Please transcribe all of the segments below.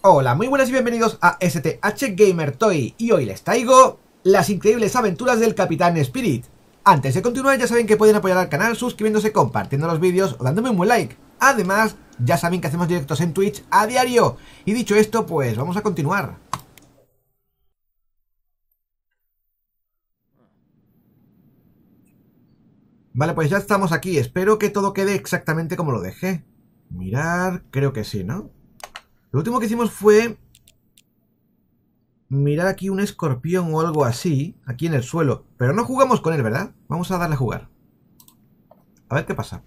Hola, muy buenas y bienvenidos a STH Gamer Toy, y hoy les traigo las increíbles aventuras del Capitán Spirit. Antes de continuar, ya saben que pueden apoyar al canal suscribiéndose, compartiendo los vídeos o dándome un buen like. Además, ya saben que hacemos directos en Twitch a diario. Y dicho esto, pues vamos a continuar. Vale, pues ya estamos aquí. Espero que todo quede exactamente como lo dejé. Mirar, creo que sí, ¿no? Lo último que hicimos fue mirar aquí un escorpión o algo así, aquí en el suelo. Pero no jugamos con él, ¿verdad? Vamos a darle a jugar. A ver qué pasa.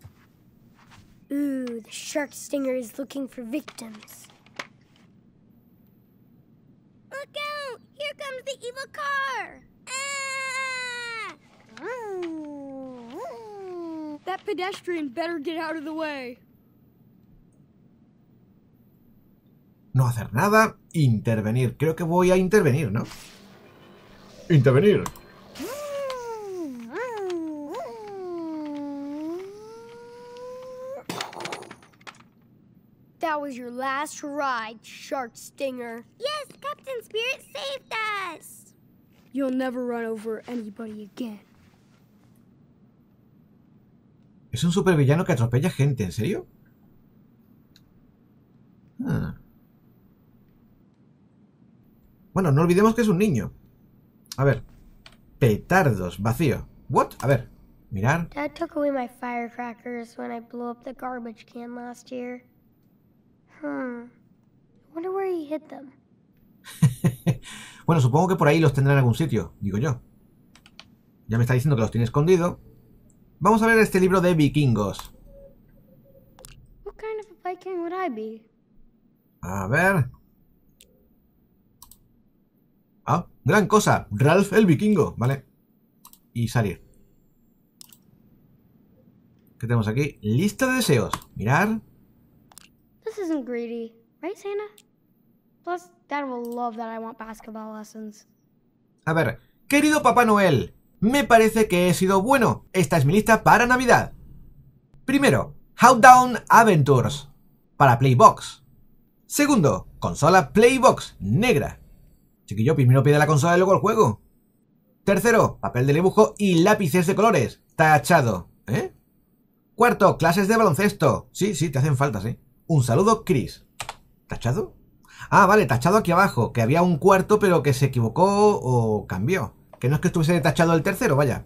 Ooh, the shark stinger is looking for victims. Look out! Here comes the evil car! Ah! That pedestrian better get out of the way. No hacer nada, intervenir. Creo que voy a intervenir, ¿no? Intervenir. That was your last ride, shark stinger. Yes, Captain Spirit saved us. You'll never run over anybody again. Es un supervillano que atropella gente, ¿en serio? Bueno, no olvidemos que es un niño. A ver. Petardos, vacío. ¿What? A ver, mirar. Dad took away my firecrackers when I blew up the garbage can last year. I wonder where he hid them. Bueno, supongo que por ahí los tendrá en algún sitio, digo yo. Ya me está diciendo que los tiene escondido. Vamos a ver este libro de vikingos. What kind of a Viking would I be? A ver. Ah, gran cosa. Ralph el vikingo, ¿vale? Y salir. ¿Qué tenemos aquí? Lista de deseos. Mirar. This isn't greedy, right, Santa? Plus, Dad will love that I want basketball lessons. A ver, querido Papá Noel, me parece que he sido bueno. Esta es mi lista para Navidad. Primero, Countdown Adventures para Playbox. Segundo, consola Playbox negra. Chiquillo, primero pide la consola y luego el juego. Tercero, papel de dibujo y lápices de colores. Tachado, ¿eh? Cuarto, clases de baloncesto. Sí, te hacen falta, sí. Un saludo, Chris. ¿Tachado? Ah, vale, tachado aquí abajo. Que había un cuarto pero que se equivocó o cambió. Que no es que estuviese tachado el tercero, vaya.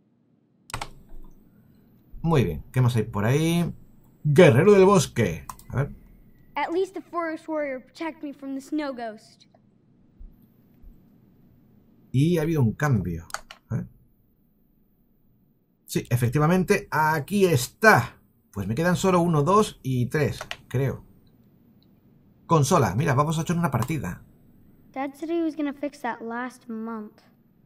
Muy bien, ¿qué más hay por ahí? Guerrero del bosque. A ver. At least the forest warrior protect me from the snow ghost. Y ha habido un cambio. A ver. Sí, efectivamente, aquí está. Pues me quedan solo 1, 2 y 3, creo. Consola, mira, vamos a echar una partida. Dad said he was gonna fix that last month.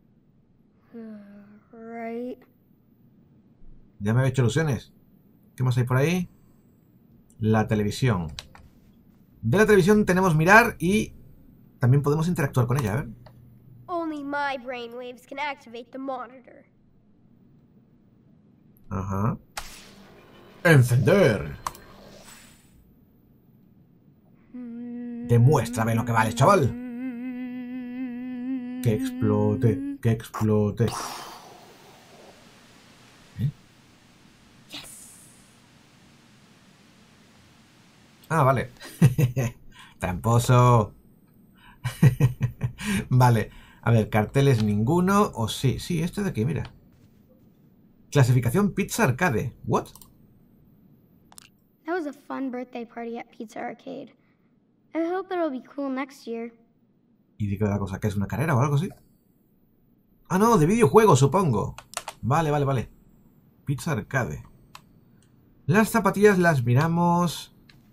Right. Ya me había hecho ilusiones. ¿Qué más hay por ahí? La televisión. De la televisión tenemos mirar y también podemos interactuar con ella, a ver. Only my brainwaves can activate the monitor. Ajá. Encender. Demuéstrame lo que vale, chaval. Que explote, que explote. ¿Eh? Ah, vale. Tramposo. Vale. A ver, carteles ninguno. O sí, este de aquí, mira. Clasificación Pizza Arcade. What? That was a fun birthday party at Pizza Arcade. I hope it'll be cool next year. ¿Y digo la cosa? ¿Que es una carrera o algo así? Ah, no, de videojuegos, supongo. Vale. Pizza Arcade. Las zapatillas las miramos.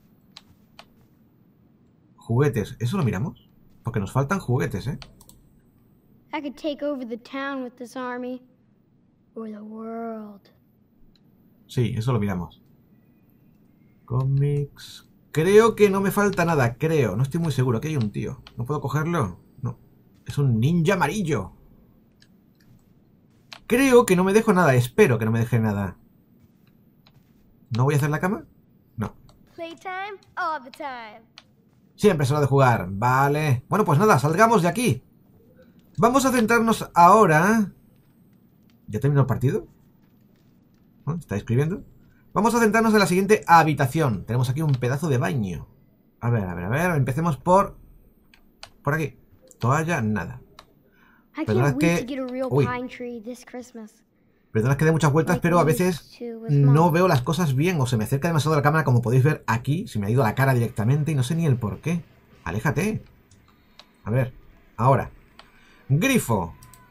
Juguetes, ¿eso lo miramos? Porque nos faltan juguetes, ¿eh? I could take over the town with this army. Or the world. Sí, eso lo miramos. Cómics. Creo que no me falta nada, creo. No estoy muy seguro. Aquí hay un tío. ¿No puedo cogerlo? No. Es un ninja amarillo. Creo que no me dejo nada. Espero que no me deje nada. ¿No voy a hacer la cama? No. Playtime all the time. Siempre es hora de jugar. Vale. Bueno, pues nada, salgamos de aquí. Vamos a centrarnos ahora... ¿Ya terminó el partido? ¿No? ¿Está escribiendo? Vamos a centrarnos en la siguiente habitación. Tenemos aquí un pedazo de baño. A ver, a ver, a ver. Empecemos por aquí. Toalla, nada. Perdona que... Uy. Perdona que dé muchas vueltas, pero a veces no veo las cosas bien o se me acerca demasiado la cámara, como podéis ver aquí. Se me ha ido la cara directamente y no sé ni el por qué. Aléjate. A ver, ahora. Grifo.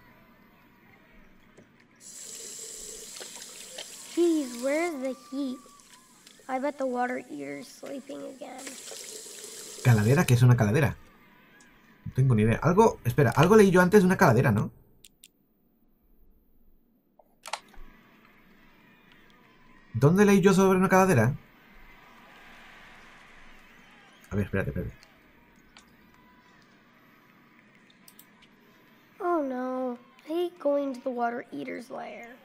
Geez, where's the heat? I bet the water eater's sleeping again. Caladera, ¿qué es una caladera? No tengo ni idea. Algo, espera, algo leí yo antes de una caladera, ¿no? ¿Dónde leí yo sobre una caladera? A ver, espérate. Oh no, I hate going to the water eater's lair.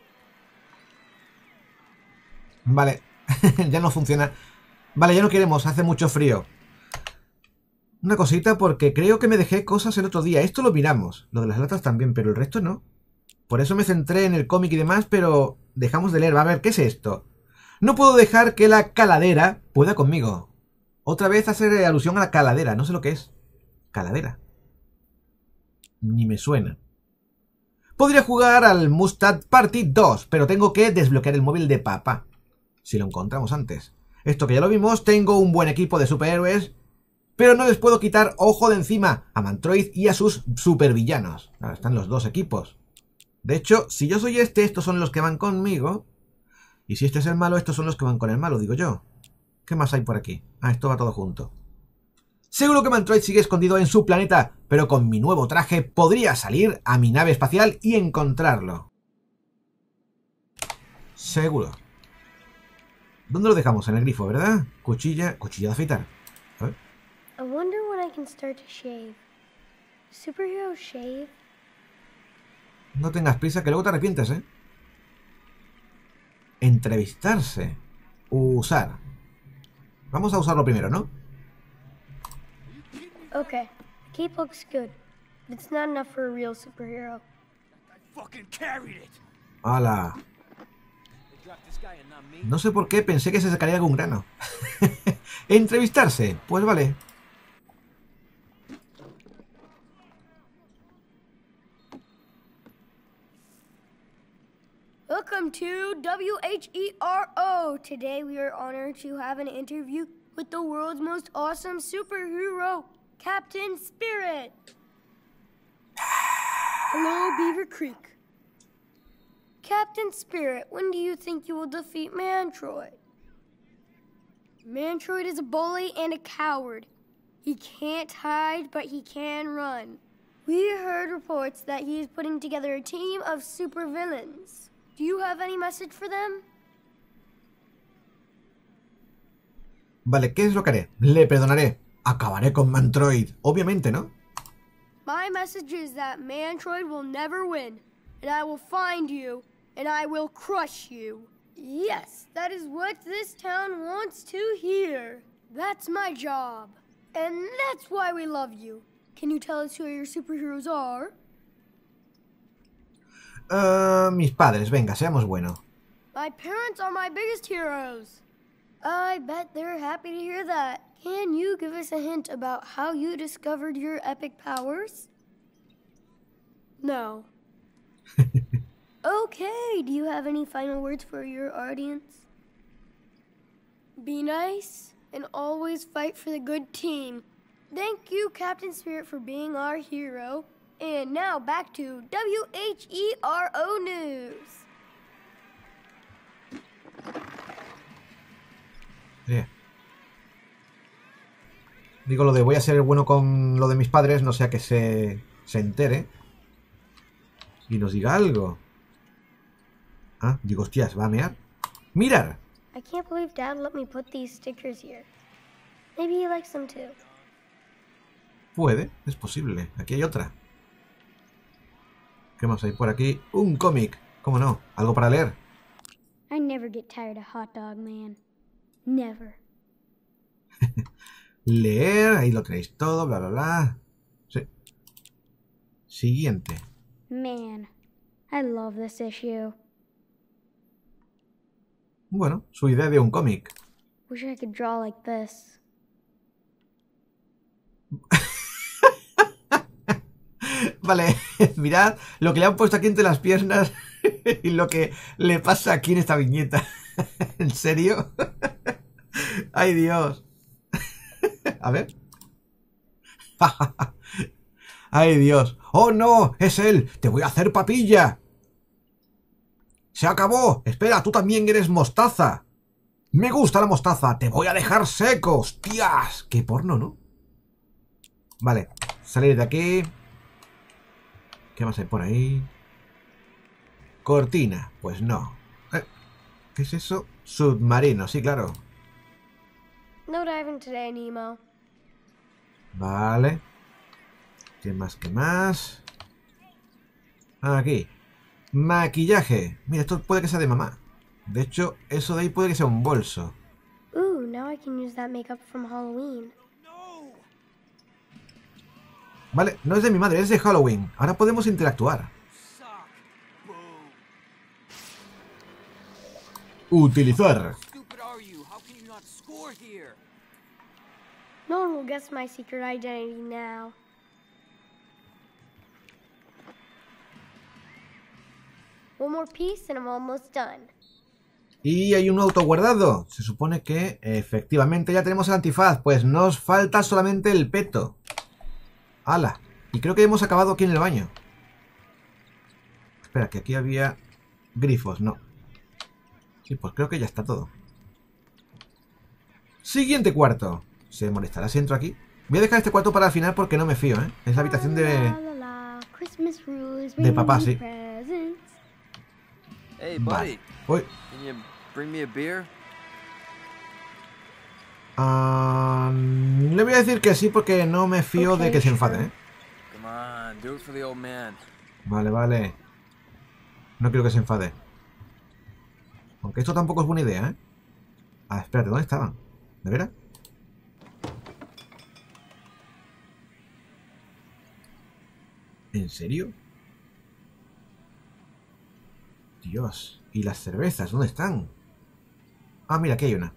Vale, ya no funciona. Vale, ya no queremos, hace mucho frío. Una cosita, porque creo que me dejé cosas el otro día. Esto lo miramos, lo de las latas también, pero el resto no. Por eso me centré en el cómic y demás, pero dejamos de leer. Va a ver, ¿qué es esto? No puedo dejar que la caladera pueda conmigo. Otra vez hace alusión a la caladera, no sé lo que es. Caladera. Ni me suena. Podría jugar al Mustad Party 2, pero tengo que desbloquear el móvil de papá. Si lo encontramos antes. Esto que ya lo vimos, tengo un buen equipo de superhéroes, pero no les puedo quitar ojo de encima a Mantroid y a sus supervillanos. Ahora están los dos equipos. De hecho, si yo soy este, estos son los que van conmigo. Y si este es el malo, estos son los que van con el malo, digo yo. ¿Qué más hay por aquí? Ah, esto va todo junto. Seguro que Mantroid sigue escondido en su planeta, pero con mi nuevo traje podría salir a mi nave espacial y encontrarlo. Seguro. ¿Dónde lo dejamos? En el grifo, ¿verdad? Cuchilla de afeitar. A ver. I wonder when I can start to shave. Superhero shave? No tengas prisa, que luego te arrepientes, ¿eh? Entrevistarse. Usar. Vamos a usarlo primero, ¿no? Okay, cape looks good, but it's not enough for a real superhero. ¡Hala! No sé por qué pensé que se sacaría algún grano. Entrevistarse. Pues vale. Welcome to WHERO. Today we are honored to have an interview with the world's most awesome superhero, Captain Spirit. Hello, Beaver Creek. Captain Spirit, when do you think you will defeat Mantroid? Mantroid is a bully and a coward. He can't hide, but he can run. We heard reports that he is putting together a team of supervillains. Do you have any message for them? Vale, ¿qué es lo que haré? Le perdonaré. Acabaré con Mantroid. Obviamente, ¿no? My message is that Mantroid will never win, and I will find you, and I will crush you. Yes, that is what this town wants to hear. That's my job. And that's why we love you. Can you tell us who your superheroes are? Mis padres, venga, seamos buenos. My parents are my biggest heroes. I bet they're happy to hear that. Can you give us a hint about how you discovered your epic powers? No. Okay, do you have any final words for your audience? Be nice and always fight for the good team. Thank you, Captain Spirit, for being our hero. And now back to WHERO News. Yeah. Digo lo de voy a ser bueno con lo de mis padres, no sea que se entere y nos diga algo. Ah, digo, hostias, ¿va a mear? ¡Mirar! I can't believe Dad let me put these stickers here. Maybe he likes them too. Puede, es posible. Aquí hay otra. ¿Qué más hay por aquí? Un cómic. ¿Cómo no? ¿Algo para leer? I never get tired of Hot Dog Man. Never. Leer, ahí lo tenéis todo, bla, bla, bla. Sí. Siguiente. Man, I love this issue. Bueno, su idea de un cómic. Wish I could draw like this. Vale, mirad lo que le han puesto aquí entre las piernas y lo que le pasa aquí en esta viñeta. ¿En serio? ¡Ay, Dios! A ver. ¡Ay, Dios! ¡Oh, no! ¡Es él! ¡Te voy a hacer papilla! ¡Se acabó! ¡Espera! ¡Tú también eres mostaza! ¡Me gusta la mostaza! ¡Te voy a dejar seco! ¡Hostias! ¡Qué porno!, ¿no? Vale, salir de aquí. ¿Qué más hay por ahí? Cortina. Pues no. ¿Qué es eso? Submarino, sí, claro. No diving today, Nemo. Vale. ¿Qué más? ¿Qué más? Aquí. Maquillaje. Mira, esto puede que sea de mamá. De hecho, eso de ahí puede que sea un bolso. Ooh, now I can use that makeup from Halloween. Vale, no es de mi madre, es de Halloween. Ahora podemos interactuar. Utilizar. No one will guess my secret identity now. One more piece and I'm almost done. Y hay un auto guardado. Se supone que efectivamente ya tenemos el antifaz. Pues nos falta solamente el peto. ¡Hala! Y creo que hemos acabado aquí en el baño. Espera, que aquí había grifos, no. Sí, pues creo que ya está todo. Siguiente cuarto. ¿Se molestará si entro aquí? Voy a dejar este cuarto para el final porque no me fío, ¿eh? Es la habitación de papá, sí. Hey, Vale. buddy. Uy. Can you bring me a beer? Le voy a decir que sí porque no me fío de que se enfade, ¿eh? Come on, do it for the old man. Vale, vale. No quiero que se enfade. Aunque esto tampoco es buena idea, ¿eh? Ah, espérate, ¿dónde estaban? ¿De veras? ¿En serio? Dios. ¿Y las cervezas? ¿Dónde están? Ah, mira, aquí hay una.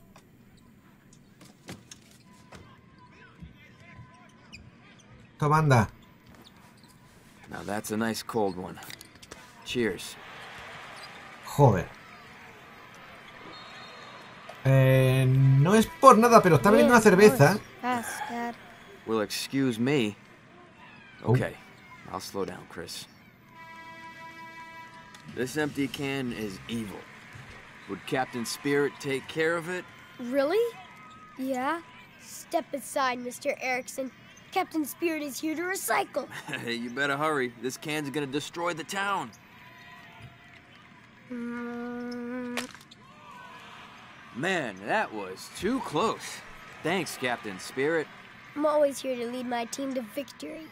Toma, anda. Now that's a nice cold one. Cheers. Joder. No es por nada, pero está bebiendo una cerveza. Fast, Dad. Well, excuse me. Okay, I'll slow down, Chris. This empty can is evil. Would Captain Spirit take care of it? Really? Yeah? Step aside, Mr. Erickson. Captain Spirit is here to recycle. You better hurry. This can's gonna destroy the town. Man, that was too close. Thanks, Captain Spirit. I'm always here to lead my team to victory.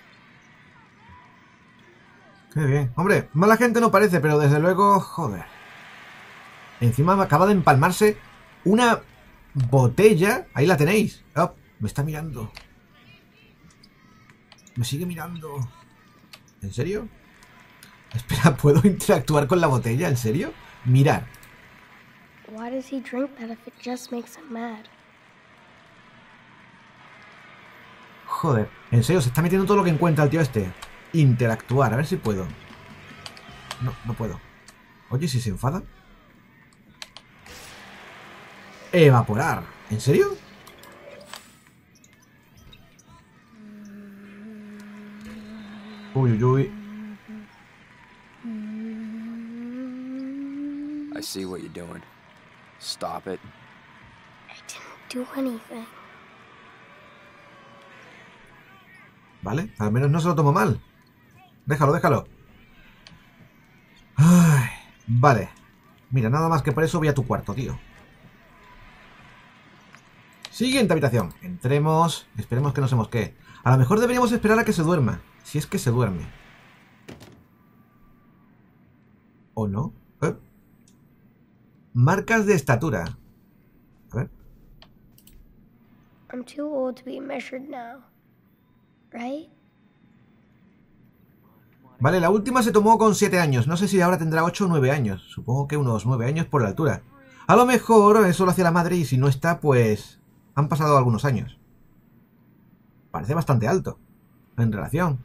Qué bien. Hombre, mala gente no parece, pero desde luego, joder. Encima me acaba de empalmarse una botella. Ahí la tenéis. Oh, me está mirando. Me sigue mirando. ¿En serio? Espera, ¿puedo interactuar con la botella? ¿En serio? Mirar. Why does he drink that if it just makes him mad? Joder, en serio, se está metiendo todo lo que encuentra el tío este. Interactuar, a ver si puedo. No, no puedo. Oye, ¿si se enfada? Evaporar. ¿En serio? Uy, uy, uy. I see what you're doing. Stop it. I didn't do anything. Vale, al menos no se lo tomo mal. Déjalo, déjalo. Ay, vale. Mira, nada más que por eso voy a tu cuarto, tío. Siguiente habitación. Entremos. Esperemos que no se mosquee. A lo mejor deberíamos esperar a que se duerma. Si es que se duerme. ¿O no? Marcas de estatura. A ver. I'm too old to be measured now. Right? Vale, la última se tomó con 7 años. No sé si ahora tendrá 8 o 9 años. Supongo que unos 9 años por la altura. A lo mejor eso lo hace la madre y si no está, pues... han pasado algunos años. Parece bastante alto. En relación.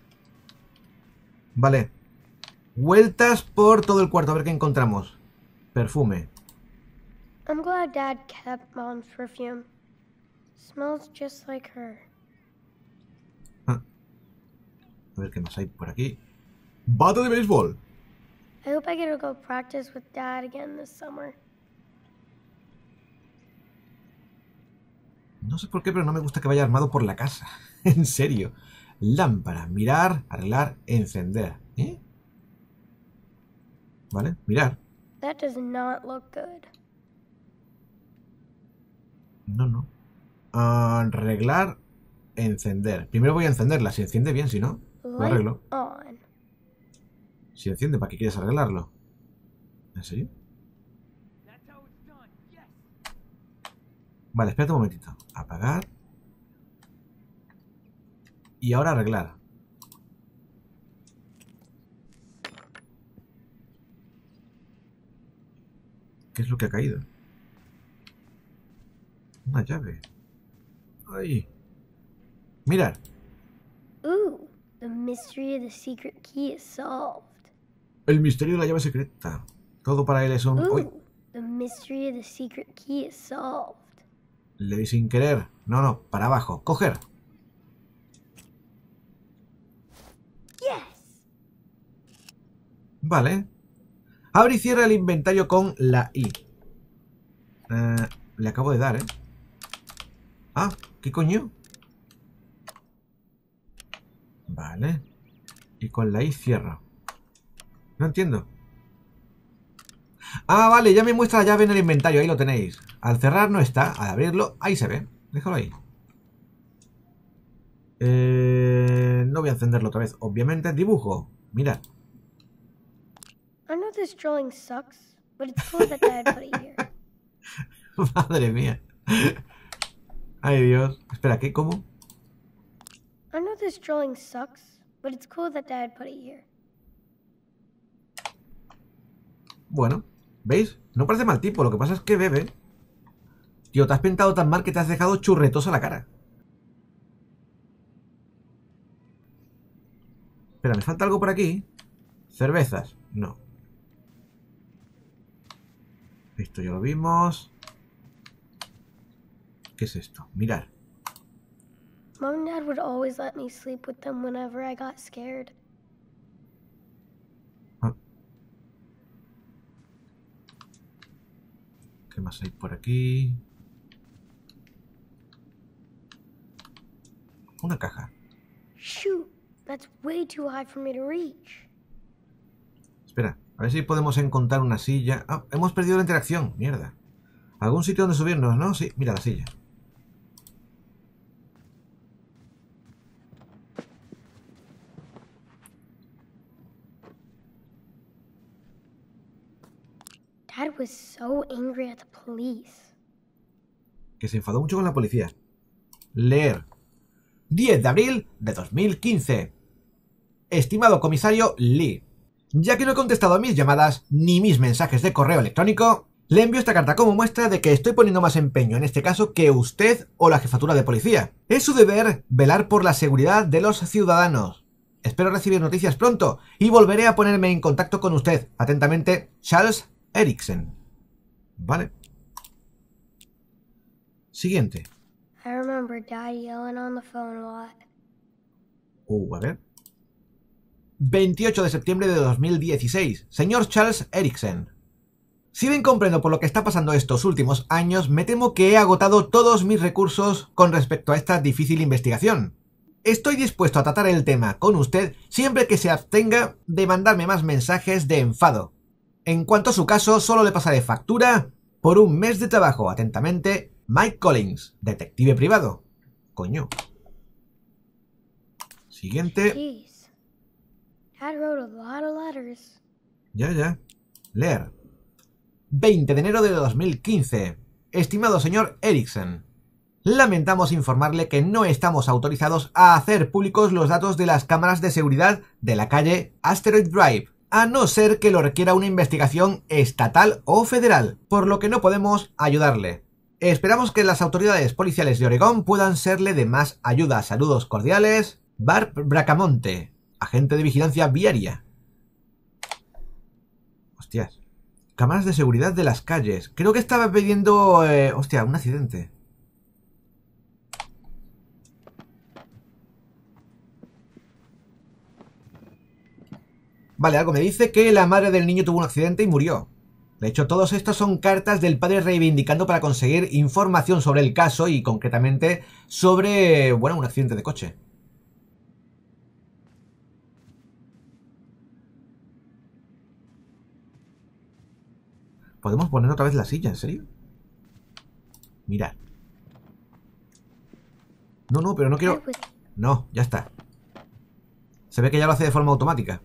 Vale. Vueltas por todo el cuarto. A ver qué encontramos. Perfume. I'm glad Dad kept Mom's perfume. Smells just like her. A ver qué más hay por aquí. ¡Bate de béisbol! I hope I get to go practice with Dad again this summer. No sé por qué, pero no me gusta que vaya armado por la casa. En serio. Lámpara. Mirar, arreglar, encender. ¿Eh? Vale, mirar. That does not look good. No. Arreglar, encender. Primero voy a encenderla. Si enciende bien, si no, lo Light arreglo. on. Si enciende, ¿para qué quieres arreglarlo? ¿En serio? Vale, espérate un momentito. Apagar. Y ahora arreglar. ¿Qué es lo que ha caído? Una llave. ¡Ay! Mirar. Ooh, the mystery of the secret key is solved. El misterio de la llave secreta. Todo para él es un... ¡Uy! Ooh, the mystery of the secret key is solved. Le di sin querer. No, para abajo. Coger. Yes. Vale. Abre y cierra el inventario con la I. Le acabo de dar, ¿eh? Ah, ¿qué coño? Vale. Y con la I cierro. No entiendo. Ah, vale, ya me muestra la llave en el inventario. Ahí lo tenéis. Al cerrar no está. Al abrirlo, ahí se ve. Déjalo ahí. No voy a encenderlo otra vez. Obviamente, dibujo. Mirad. I know this drawing sucks, but it's cool that Dad put it here. Madre mía. Ay, Dios. Espera, ¿qué? ¿Cómo? I know this drawing sucks, but it's cool that Dad put it here. Bueno, ¿veis? No parece mal tipo, lo que pasa es que bebe. Tío, te has pintado tan mal que te has dejado churretosa la cara. Espera, ¿me falta algo por aquí? Cervezas, no. Esto ya lo vimos. ¿Qué es esto? Mirar. Mom and Dad would always let me sleep with them whenever I got scared. ¿Qué más hay por aquí? Una caja. Shoot, that's way too high for me to reach. Espera, a ver si podemos encontrar una silla. Ah, hemos perdido la interacción. Mierda. ¿Algún sitio donde subirnos, no? Sí, mira la silla. Dad was so angry at the police. Que se enfadó mucho con la policía. Leer. 10 de abril de 2015. Estimado comisario Lee, ya que no he contestado a mis llamadas ni mis mensajes de correo electrónico, le envío esta carta como muestra de que estoy poniendo más empeño en este caso que usted o la jefatura de policía. Es su deber velar por la seguridad de los ciudadanos. Espero recibir noticias pronto y volveré a ponerme en contacto con usted. Atentamente, Charles Erickson. Vale. Siguiente. I remember Dad yelling on the phone a lot. A ver. 28 de septiembre de 2016. Señor Charles Erickson. Si bien comprendo por lo que está pasando estos últimos años, me temo que he agotado todos mis recursos con respecto a esta difícil investigación. Estoy dispuesto a tratar el tema con usted siempre que se abstenga de mandarme más mensajes de enfado. En cuanto a su caso, solo le pasaré factura por un mes de trabajo. Atentamente, Mike Collins, detective privado. Coño. Siguiente. Jeez. Dad wrote a lot of letters. Ya. Leer. 20 de enero de 2015. Estimado señor Erickson, lamentamos informarle que no estamos autorizados a hacer públicos los datos de las cámaras de seguridad de la calle Asteroid Drive, a no ser que lo requiera una investigación estatal o federal, por lo que no podemos ayudarle. Esperamos que las autoridades policiales de Oregón puedan serle de más ayuda. Saludos cordiales, Barb Bracamonte, agente de vigilancia viaria. Hostias. Cámaras de seguridad de las calles. Creo que estaba pidiendo... hostia, un accidente. Vale, algo me dice que la madre del niño tuvo un accidente y murió. De hecho, todos estos son cartas del padre reivindicando para conseguir información sobre el caso y concretamente sobre, bueno, un accidente de coche. ¿Podemos poner otra vez la silla? ¿En serio? Mirad. No, pero no quiero... No, ya está. Se ve que ya lo hace de forma automática.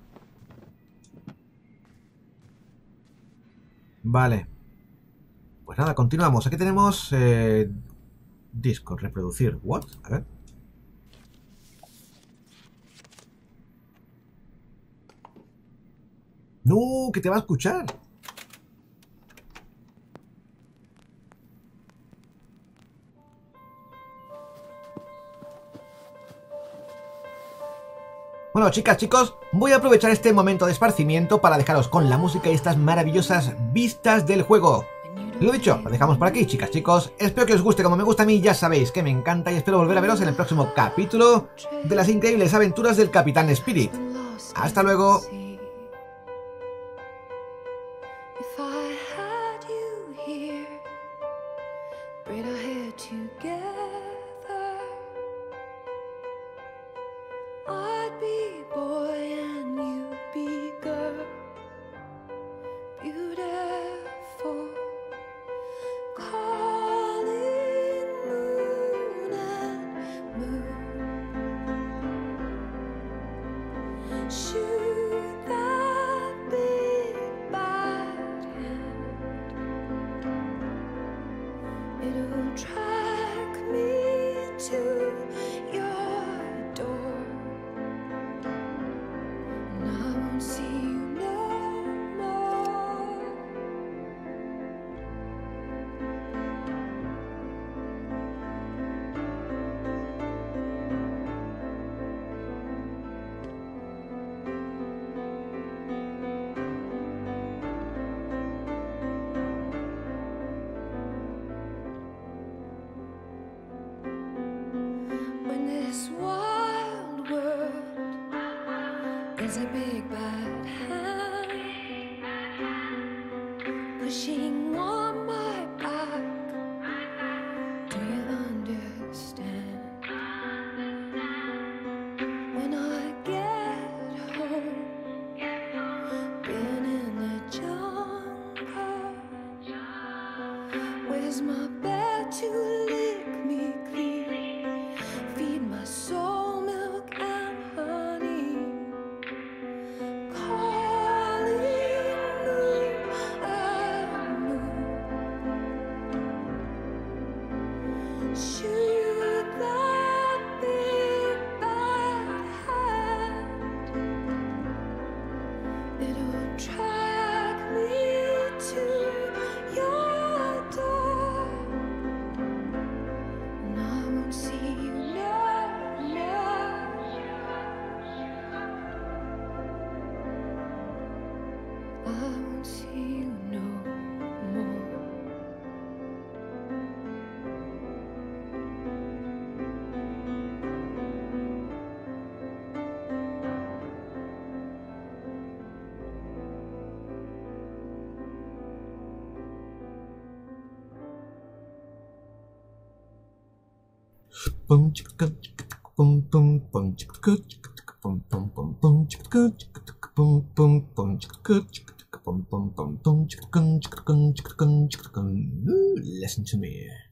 Vale. Pues nada, continuamos. Aquí tenemos... Disco, reproducir. ¿What? A ver. ¡No! ¡Que te va a escuchar! Bueno, chicas, chicos, voy a aprovechar este momento de esparcimiento para dejaros con la música y estas maravillosas vistas del juego. Lo dicho, lo dejamos por aquí, chicas, chicos. Espero que os guste como me gusta a mí, ya sabéis que me encanta y espero volver a veros en el próximo capítulo de las increíbles aventuras del Capitán Spirit. ¡Hasta luego! There's a big bad hand pushing on my back. Do you understand? When I get home, been in the jungle. Where's my bed to lick me clean? Feed my soul milk and honey. Listen to me.